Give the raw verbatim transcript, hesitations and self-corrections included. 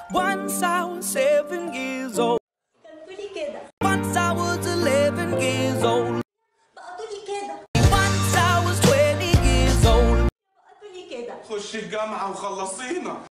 Once I was seven years old. قلتولي كده. Once I was eleven years old. بقتولي كده. Once I was twenty years old. بقتولي كده. خشي الجامعة وخلصينا.